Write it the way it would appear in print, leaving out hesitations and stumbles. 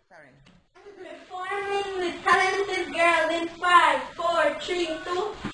Sorry. Performing with talented girl in 5, 4, 3, 2.